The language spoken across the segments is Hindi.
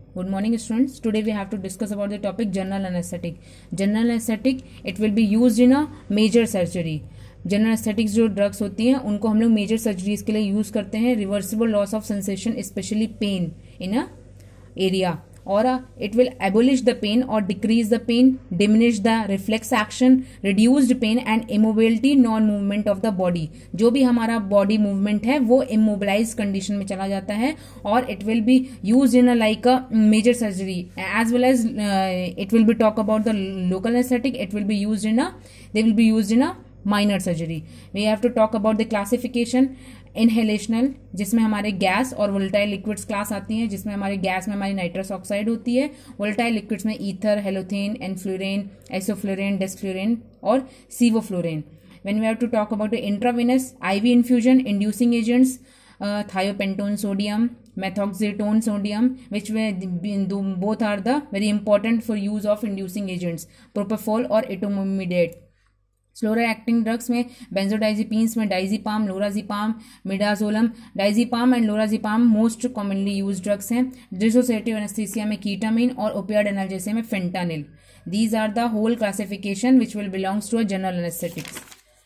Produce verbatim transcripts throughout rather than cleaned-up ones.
Good morning, students. Today we have to discuss about the topic general anesthetic. General anesthetic, it will be used in a major surgery. General aesthetics जो ड्रग्स होती हैं उनको हम लोग मेजर सर्जरीज के लिए यूज करते हैं. Reversible loss of sensation specially pain in a area, और it will abolish the pain or decrease the pain, diminish the reflex action, reduced pain and immobility, non movement of the body. जो भी हमारा body movement है वो immobilized condition में चला जाता है, और it will be used in a like a major surgery as well as uh, it will be talk about the local anesthetic. It will be used in a they will be used in a minor surgery. We have to talk about the classification. Inhalational, जिसमें हमारे गैस और वोलेटाइल लिक्विड्स क्लास आती हैं, जिसमें हमारे गैस में हमारी नाइट्रस ऑक्साइड होती है, वोलेटाइल लिक्विड्स में ether, halothane, enflurane, isoflurane, desflurane और sevoflurane. When we have to talk about the intravenous IV infusion inducing agents, thiopentone sodium, methoxytone sodium, which both are the very important for use of inducing agents, propofol or etomimidate. Slower acting drugs में बेंजोडाइजिपीन्स में diazepam, lorazepam, midazolam. Diazepam and lorazepam most commonly use drugs हैं. डिसोसिएटिव एनेस्थीसिया में कीटामिन और ओपियाइड एनाल्जेसिया में fentanyl. These are the whole classification which will belongs to a general anaesthetics.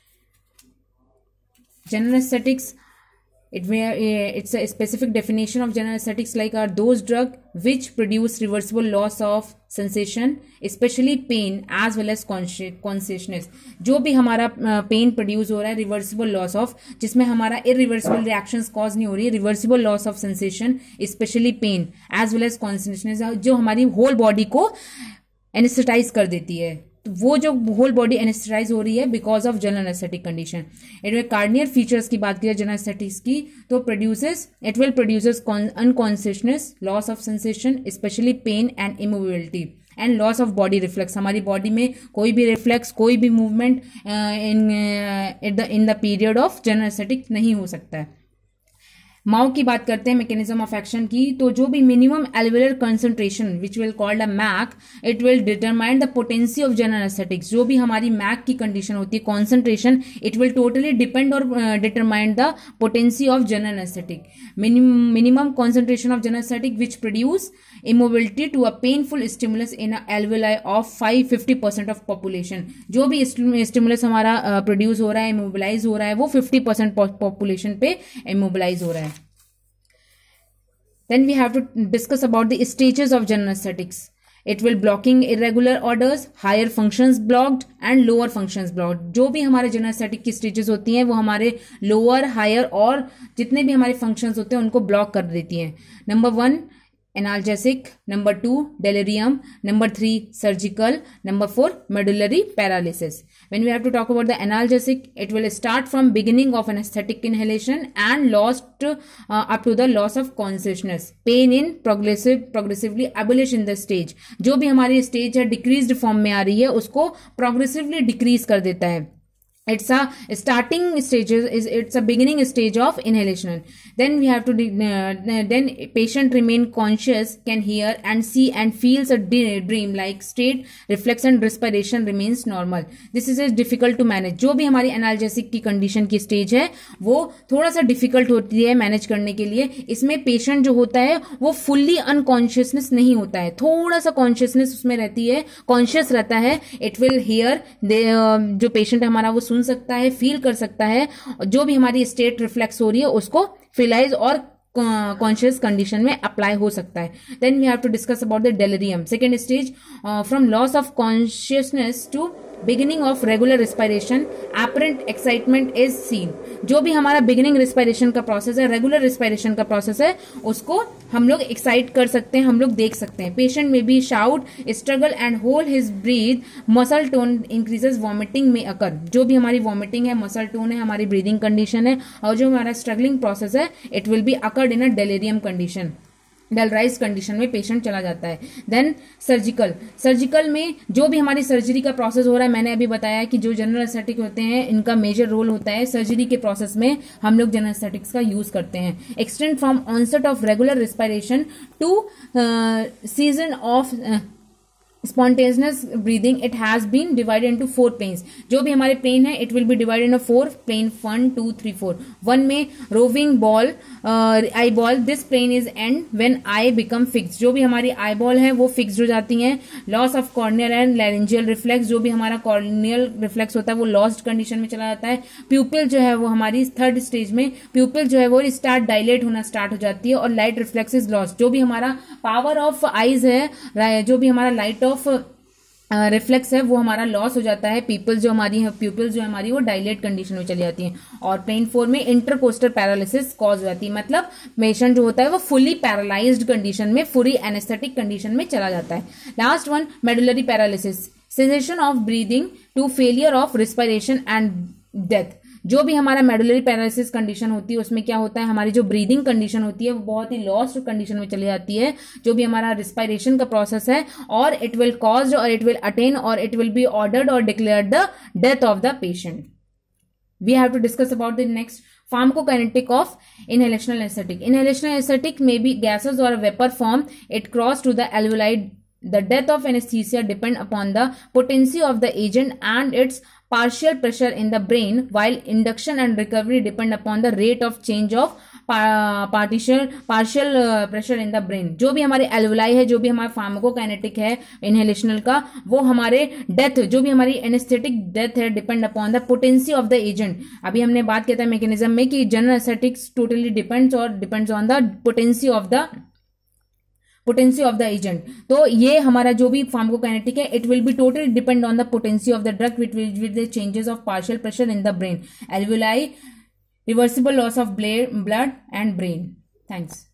General anaesthetics, It may, uh, it's a specific definition of general anesthetics like are those drug which produce reversible loss of sensation, especially pain as well as consciousness. जो भी हमारा पेन uh, प्रोड्यूस हो रहा है, रिवर्सिबल लॉस ऑफ, जिसमें हमारा इरिवर्सिबल रिएक्शंस कॉज नहीं हो रही है, reversible loss of sensation, specially pain as well as consciousness, जो हमारी होल बॉडी को एनेस्थेटाइज कर देती है. तो वो जो होल बॉडी एनेस्थेटाइज हो रही है because of general anaesthetic condition. It will cardinal features की बात करें जनरल एनेस्थेटिक्स की, तो produces it will produces unconsciousness, loss of sensation, specially pain and immobility and loss of body reflex. हमारी बॉडी में कोई भी रिफ्लेक्स, कोई भी movement in in the period of general anaesthetic नहीं हो सकता है. माओ की बात करते हैं, मैकेनिज्म ऑफ एक्शन की, तो जो भी minimum alveolar concentration which will called a MAC, it will determine the potency of general anaesthetics. जो भी हमारी मैक की कंडीशन होती है, concentration, it will totally depend और determine the potency of general anaesthetic. Minimum concentration of general anaesthetic which produce immobility to a painful stimulus in a alveoli of five fifty percent of population. जो भी स्टिमुलस हमारा प्रोड्यूस uh, हो रहा है, इमोबिलाइज हो रहा है, वो फिफ्टी परसेंट पॉपुलेशन पे इमोबिलाइज हो रहा है. Then we have to discuss about the stages of general anesthetics. It will blocking irregular orders, higher functions blocked and lower functions blocked. जो भी हमारे जनरल एनेस्थेटिक की स्टेजेस होती हैं वो हमारे लोअर, हायर और जितने भी हमारे फंक्शंस होते हैं उनको ब्लॉक कर देती हैं. Number one analgesic, number two delirium, number three surgical, number four medullary paralysis. When we have to talk about the analgesic, it will start from beginning of anesthetic inhalation and lost uh, up to the loss of consciousness. Pain in progressive progressively abolish in the stage. जो भी हमारी स्टेज है डिक्रीज्ड फॉर्म में आ रही है उसको प्रोग्रेसिवली डिक्रीज कर देता है. It's a starting stages is it's a beginning stage of inhalation. Then we have to uh, then patient remain conscious, can hear and see and feels a dream like state, reflex and respiration remains normal. This is difficult to manage. जो भी हमारी एनाल्जेसिक की कंडीशन की स्टेज है वो थोड़ा सा डिफिकल्ट होती है मैनेज करने के लिए. इसमें पेशेंट जो होता है वो फुल्ली अनकॉन्शियसनेस नहीं होता है, थोड़ा सा कॉन्शियसनेस उसमें रहती है, कॉन्शियस रहता है. इट विल हियर, जो पेशेंट हमारा वो सुन सकता है, फील कर सकता है, जो भी हमारी स्टेट रिफ्लेक्स हो रही है उसको फिलाइज और कॉन्शियस कंडीशन में अप्लाई हो सकता है. Then we have to discuss about the delirium. Second stage, from loss of consciousness to beginning of regular respiration, apparent excitement is seen. जो भी हमारा बिगिनिंग रिस्पायरेशन का प्रोसेस है, रेगुलर रिस्पायरेशन का प्रोसेस है, उसको हम लोग एक्साइट कर सकते हैं, हम लोग देख सकते हैं. पेशेंट में be shout, struggle and hold his breath, muscle tone increases, vomiting may occur. जो भी हमारी वॉमिटिंग है, मसल टोन है, हमारी ब्रीदिंग कंडीशन है, और जो हमारा स्ट्रगलिंग प्रोसेस है, it will be occurred in a delirium condition. डेलराइज कंडीशन में पेशेंट चला जाता है. Then surgical. सर्जिकल में जो भी हमारी सर्जरी का प्रोसेस हो रहा है, मैंने अभी बताया कि जो जनरल एनेस्थेटिक होते हैं इनका मेजर रोल होता है सर्जरी के प्रोसेस में, हम लोग जनरल एनेस्थेटिक्स का यूज करते हैं. Extend from onset of regular respiration to cessation of spontaneous breathing, it has been divided into four planes. जो भी हमारे plane है it will be divided into four plane, one two three four. One में roving ball, uh, eyeball, this plane is end when eye become fixed. जो भी हमारी eyeball है वो fixed हो जाती हैं. Loss of corneal and laryngeal reflex, जो भी हमारा corneal reflex होता है वो lost condition में चला जाता है. Pupil जो है वो हमारी third stage में pupil जो है वो start dilate होना start हो जाती है और light reflex is lost. जो भी हमारा power of eyes है, जो भी हमारा light ऑफ रिफ्लेक्स uh, है वो हमारा लॉस हो जाता है. पीपल जो हमारी है प्यूपिल जो हमारी वो डायलेट कंडीशन में चली जाती है. और प्लेन फोर में इंटरकोस्टल पैरालिसिस कॉज हो जाती है, मतलब पेशेंट जो होता है वो फुली पैरालाइज्ड कंडीशन में, फुली एनेस्थेटिक कंडीशन में चला जाता है. Last one medullary paralysis, cessation of breathing to failure of respiration and death. जो भी हमारा मेडुलरी पैरालिसिस कंडीशन होती है उसमें क्या होता है, हमारी जो ब्रीदिंग कंडीशन होती है वो बहुत ही लॉस्ट कंडीशन में चली जाती है. जो भी हमारा रिस्पिरेशन का प्रोसेस है और इट विल कॉज और इट विल अटेन और इट विल बी ऑर्डर्ड और declared the death of the patient. We have to discuss about the next pharmacokinetic of inhalational anesthetic. Inhalational anesthetic may be gases or a vapor form. It cross to the alveoli. The death of anesthesia depend upon the potency of the agent and its partial pressure in the brain, while induction and recovery depend upon the rate of change of partial partial uh, pressure in the brain. जो भी हमारे एल्वुलाई है, जो भी हमारा फार्माकोकाइनेटिक है इनहेलेशनल का, वो हमारे डेथ, जो भी हमारी एनेस्थेटिक डेथ है, depend upon the potency of the agent. अभी हमने बात किया था मैकेनिज्म में कि जनरल एनेस्थेटिक्स टोटली डिपेंड्स और depends on the potency of the potency of the agent. तो ये हमारा जो भी फार्माकोकाइनेटिक है it will be totally depend on the potency of the drug which will with the changes of partial pressure in the brain, alveoli, reversible loss of blood and brain. Thanks.